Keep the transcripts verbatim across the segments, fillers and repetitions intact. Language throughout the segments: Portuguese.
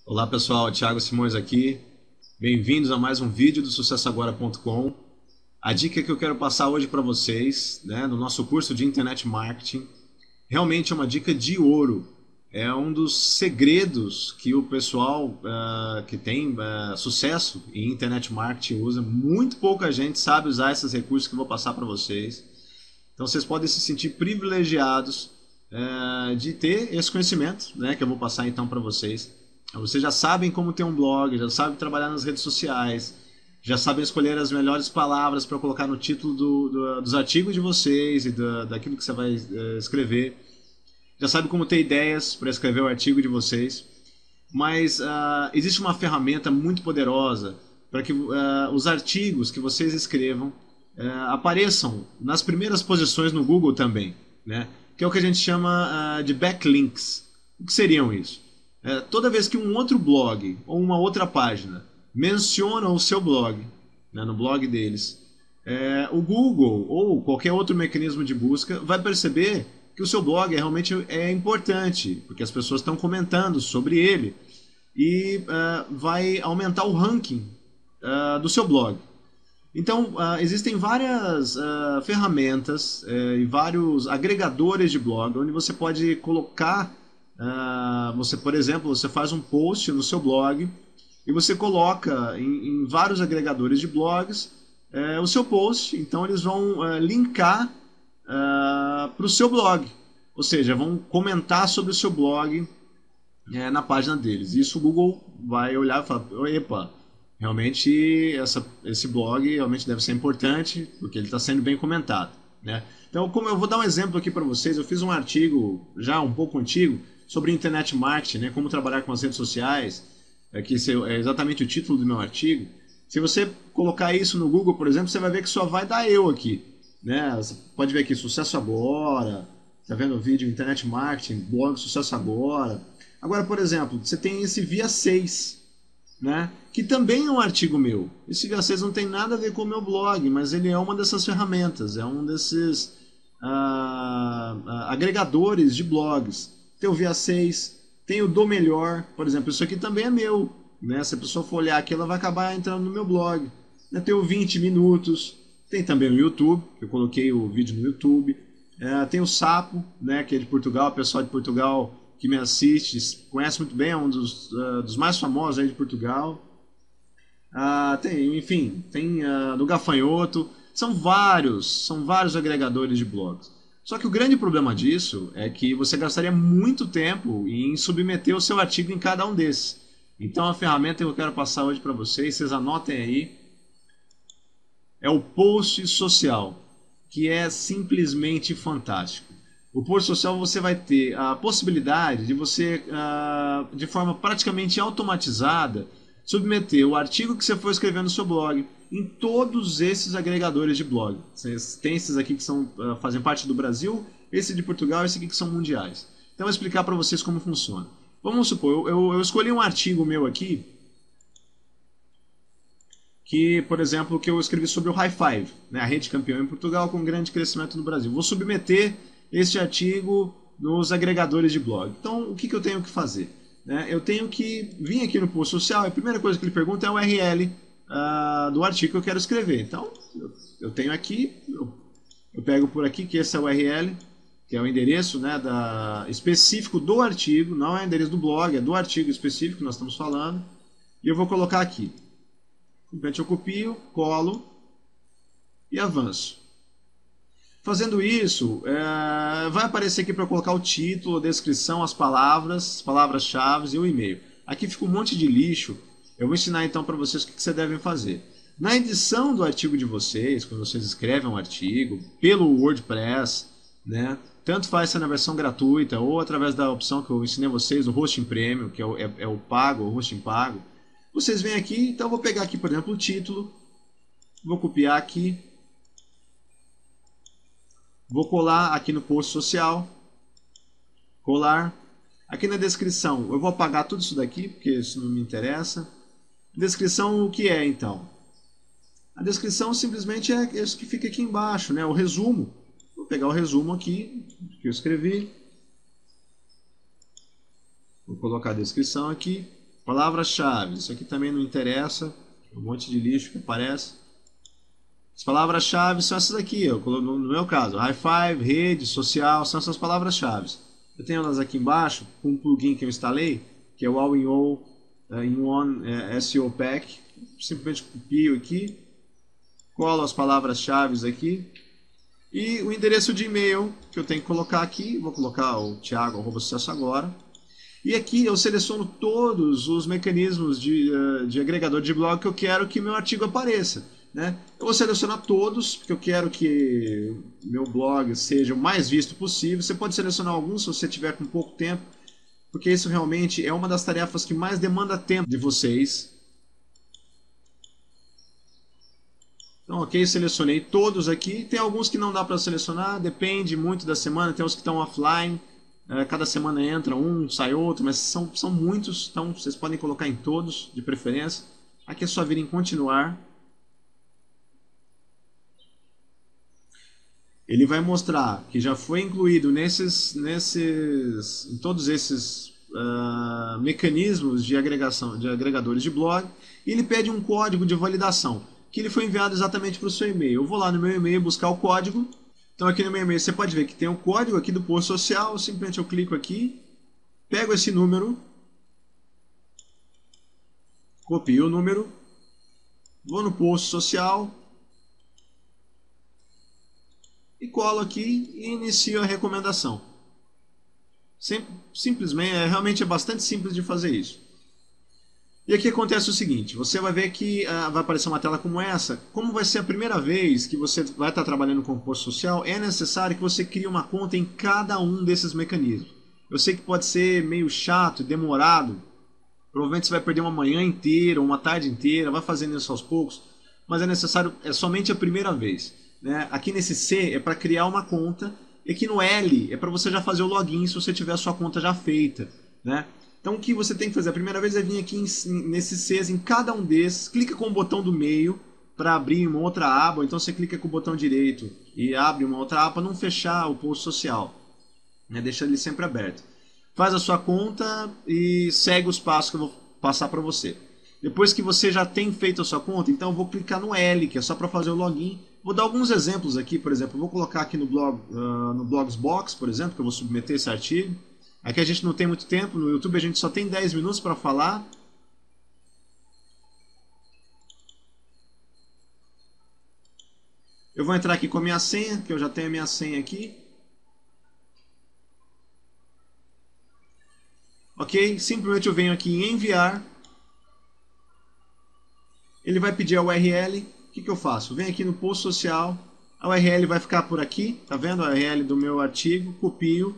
Olá pessoal, Thiago Simões aqui. Bem-vindos a mais um vídeo do sucesso agora ponto com. A dica que eu quero passar hoje para vocês, né, no nosso curso de Internet Marketing, realmente é uma dica de ouro. É um dos segredos que o pessoal uh, que tem uh, sucesso em Internet Marketing usa. Muito pouca gente sabe usar esses recursos que eu vou passar para vocês. Então vocês podem se sentir privilegiados uh, de ter esse conhecimento, né, que eu vou passar então para vocês. Vocês já sabem como ter um blog, já sabem trabalhar nas redes sociais, já sabem escolher as melhores palavras para colocar no título do, do, dos artigos de vocês e da, daquilo que você vai uh, escrever. Já sabem como ter ideias para escrever o artigo de vocês. Mas uh, existe uma ferramenta muito poderosa para que uh, os artigos que vocês escrevam uh, apareçam nas primeiras posições no Google também, né? Que é o que a gente chama uh, de backlinks. O que seriam isso? É, toda vez que um outro blog ou uma outra página menciona o seu blog, né, no blog deles, é, o Google ou qualquer outro mecanismo de busca vai perceber que o seu blog é, realmente é importante, porque as pessoas estão comentando sobre ele e uh, vai aumentar o ranking uh, do seu blog. Então, uh, existem várias uh, ferramentas uh, e vários agregadores de blog onde você pode colocar. Uh, você, por exemplo, você faz um post no seu blog e você coloca em, em vários agregadores de blogs uh, o seu post, então eles vão uh, linkar uh, para o seu blog, ou seja, vão comentar sobre o seu blog uh, na página deles. Isso o Google vai olhar e falar, epa, realmente essa, esse blog realmente deve ser importante porque ele está sendo bem comentado, né? Então, como eu vou dar um exemplo aqui para vocês, eu fiz um artigo já um pouco antigo sobre Internet Marketing, né, como trabalhar com as redes sociais, é, que é exatamente o título do meu artigo. Se você colocar isso no Google, por exemplo, você vai ver que só vai dar eu aqui, né? Você pode ver aqui, Sucesso Agora, tá vendo o vídeo Internet Marketing, blog Sucesso Agora. Agora, por exemplo, você tem esse Via seis, né, que também é um artigo meu. Esse Via seis não tem nada a ver com o meu blog, mas ele é uma dessas ferramentas, é um desses uh, uh, agregadores de blogs. Tem o Via seis, tem o Do Melhor, por exemplo, isso aqui também é meu, né? Se a pessoa for olhar aqui, ela vai acabar entrando no meu blog. Tem o vinte minutos, tem também o YouTube, que eu coloquei o vídeo no YouTube. É, tem o Sapo, né, que é de Portugal, o pessoal de Portugal que me assiste, conhece muito bem, é um dos, uh, dos mais famosos aí de Portugal. Uh, tem, enfim, tem uh, do Gafanhoto, são vários, são vários agregadores de blogs. Só que o grande problema disso é que você gastaria muito tempo em submeter o seu artigo em cada um desses. Então a ferramenta que eu quero passar hoje para vocês, vocês anotem aí, é o Post Social, que é simplesmente fantástico. O Post Social você vai ter a possibilidade de você, de forma praticamente automatizada, submeter o artigo que você for escrever no seu blog em todos esses agregadores de blog. Tem esses aqui que são, fazem parte do Brasil, esse de Portugal e esse aqui que são mundiais. Então eu vou explicar para vocês como funciona. Vamos supor, eu, eu, eu escolhi um artigo meu aqui, que, por exemplo, que eu escrevi sobre o High Five, né, a rede campeã em Portugal com grande crescimento no Brasil. Vou submeter este artigo nos agregadores de blog. Então, o que, que eu tenho que fazer? Né? Eu tenho que vir aqui no Post Social, a primeira coisa que ele pergunta é o U R L uh, do artigo que eu quero escrever. Então, eu, eu tenho aqui, eu, eu pego por aqui, que esse é o U R L, que é o endereço, né, da, específico do artigo, não é o endereço do blog, é do artigo específico que nós estamos falando, e eu vou colocar aqui. Simplesmente eu copio, colo e avanço. Fazendo isso, é, vai aparecer aqui para colocar o título, a descrição, as palavras, as palavras-chave e o e-mail. Aqui fica um monte de lixo. Eu vou ensinar então para vocês o que vocês devem fazer. Na edição do artigo de vocês, quando vocês escrevem um artigo, pelo WordPress, né, tanto faz ser na versão gratuita ou através da opção que eu ensinei a vocês, o Hosting Premium, que é o, é, é o pago, o hosting pago. Vocês vêm aqui, então eu vou pegar aqui, por exemplo, o título, vou copiar aqui, vou colar aqui no post social, colar. Aqui na descrição, eu vou apagar tudo isso daqui, porque isso não me interessa. Descrição, o que é então? A descrição simplesmente é isso que fica aqui embaixo, né? O resumo. Vou pegar o resumo aqui, que eu escrevi. Vou colocar a descrição aqui. Palavras-chave, isso aqui também não interessa, um monte de lixo que aparece. As palavras-chave são essas aqui, ó, no meu caso, high five, rede, social, são essas palavras-chave. Eu tenho elas aqui embaixo, com um plugin que eu instalei, que é o All-in-One uh, in One uh, S E O Pack. Simplesmente copio aqui, colo as palavras-chave aqui, e o endereço de e-mail que eu tenho que colocar aqui, vou colocar o thiago arroba sucesso agora. E aqui eu seleciono todos os mecanismos de, de agregador de blog que eu quero que meu artigo apareça, né? Eu vou selecionar todos, porque eu quero que meu blog seja o mais visto possível. Você pode selecionar alguns se você tiver com pouco tempo, porque isso realmente é uma das tarefas que mais demanda tempo de vocês. Então, ok, selecionei todos aqui. Tem alguns que não dá para selecionar, depende muito da semana. Tem uns que estão offline. Cada semana entra um, sai outro, mas são, são muitos, então vocês podem colocar em todos, de preferência. Aqui é só vir em continuar. Ele vai mostrar que já foi incluído nesses, nesses, em todos esses uh, mecanismos de agregação, de agregadores de blog, e ele pede um código de validação, que ele foi enviado exatamente para o seu e-mail. Eu vou lá no meu e-mail buscar o código. Então aqui no meu e-mail você pode ver que tem o código aqui do post social, simplesmente eu clico aqui, pego esse número, copio o número, vou no post social e colo aqui e inicio a recomendação. Sim, simplesmente, é, realmente é bastante simples de fazer isso. E aqui acontece o seguinte, você vai ver que ah, vai aparecer uma tela como essa. Como vai ser a primeira vez que você vai estar trabalhando com post social, é necessário que você crie uma conta em cada um desses mecanismos. Eu sei que pode ser meio chato, demorado, provavelmente você vai perder uma manhã inteira, uma tarde inteira, vai fazendo isso aos poucos, mas é necessário, é somente a primeira vez, né? Aqui nesse C é para criar uma conta, e aqui no L é para você já fazer o login se você tiver a sua conta já feita, né? Então o que você tem que fazer? A primeira vez é vir aqui em, nesses Cs, em cada um desses, clica com o botão do meio para abrir uma outra aba, ou então você clica com o botão direito e abre uma outra aba para não fechar o post social, né? Deixa ele sempre aberto. Faz a sua conta e segue os passos que eu vou passar para você. Depois que você já tem feito a sua conta, então eu vou clicar no L, que é só para fazer o login. Vou dar alguns exemplos aqui, por exemplo, eu vou colocar aqui no, blog, uh, no Blogsbox, por exemplo, que eu vou submeter esse artigo. Aqui a gente não tem muito tempo, no YouTube a gente só tem dez minutos para falar. Eu vou entrar aqui com a minha senha, que eu já tenho a minha senha aqui. Ok? Simplesmente eu venho aqui em enviar. Ele vai pedir a U R L. O que, que eu faço? Venho aqui no post social. A U R L vai ficar por aqui. Tá vendo a U R L do meu artigo? Copio.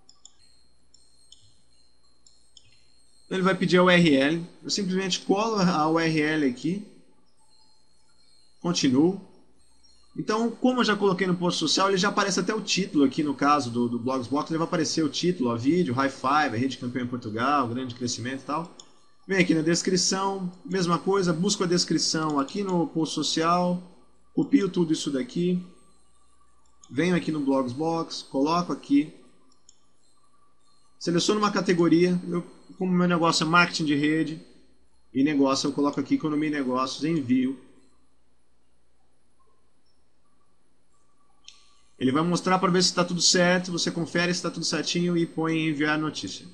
Ele vai pedir a U R L. Eu simplesmente colo a U R L aqui. Continuo. Então, como eu já coloquei no post social, ele já aparece até o título aqui no caso do, do Blogsbox. Ele vai aparecer o título, a vídeo, High Five, a rede campeã em Portugal, grande crescimento e tal. Vem aqui na descrição, mesma coisa, busco a descrição aqui no post social, copio tudo isso daqui, venho aqui no Blogsbox, coloco aqui, seleciono uma categoria, eu, como meu negócio é marketing de rede e negócio, eu coloco aqui economia e negócios, envio. Ele vai mostrar para ver se está tudo certo, você confere se está tudo certinho e põe em enviar notícia.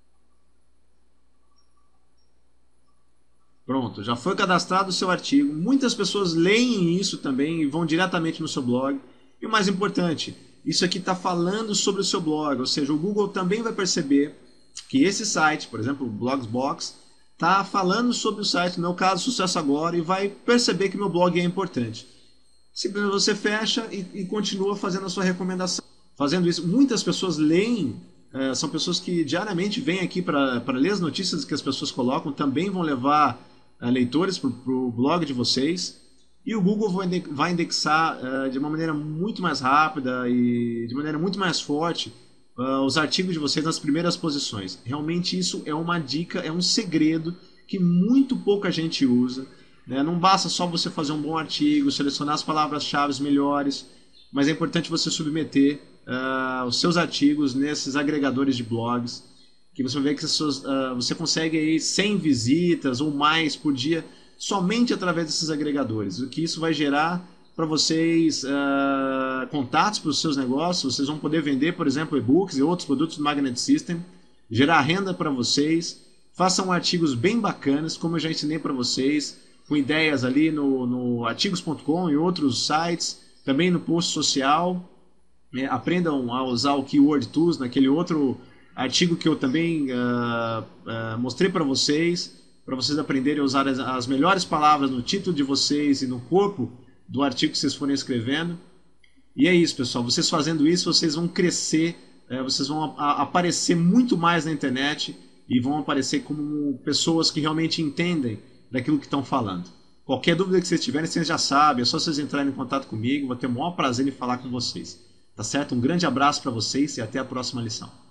Pronto, já foi cadastrado o seu artigo. Muitas pessoas leem isso também e vão diretamente no seu blog. E o mais importante, isso aqui está falando sobre o seu blog, ou seja, o Google também vai perceber que esse site, por exemplo, o Blogsbox, está falando sobre o site, no meu caso, Sucesso Agora, e vai perceber que meu blog é importante. Simplesmente você fecha e, e continua fazendo a sua recomendação. Fazendo isso, muitas pessoas leem, é, são pessoas que diariamente vêm aqui para ler as notícias que as pessoas colocam, também vão levar é, leitores para o blog de vocês. E o Google vai indexar é, de uma maneira muito mais rápida e de maneira muito mais forte é, os artigos de vocês nas primeiras posições. Realmente isso é uma dica, é um segredo que muito pouca gente usa. Não basta só você fazer um bom artigo, selecionar as palavras-chave melhores, mas é importante você submeter uh, os seus artigos nesses agregadores de blogs. que você vai ver que suas, uh, você consegue aí cem visitas ou mais por dia somente através desses agregadores. O que isso vai gerar para vocês uh, contatos para os seus negócios, vocês vão poder vender, por exemplo, e-books e outros produtos do Magnet System, gerar renda para vocês, façam artigos bem bacanas, como eu já ensinei para vocês, com ideias ali no, no artigos ponto com e outros sites, também no post social, né? Aprendam a usar o Keyword Tools naquele outro artigo que eu também uh, uh, mostrei para vocês, para vocês aprenderem a usar as, as melhores palavras no título de vocês e no corpo do artigo que vocês forem escrevendo. E é isso, pessoal. Vocês fazendo isso, vocês vão crescer, é, vocês vão a, a aparecer muito mais na internet e vão aparecer como pessoas que realmente entendem daquilo que estão falando. Qualquer dúvida que vocês tiverem, vocês já sabem, é só vocês entrarem em contato comigo, vou ter o maior prazer em falar com vocês. Tá certo? Um grande abraço para vocês e até a próxima lição.